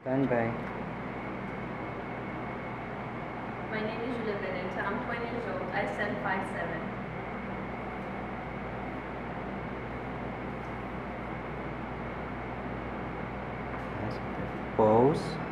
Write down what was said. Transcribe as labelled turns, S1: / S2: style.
S1: Stand by.
S2: My name is Julia Benetta. I'm 20 years old. I stand 5'7".
S1: Pose.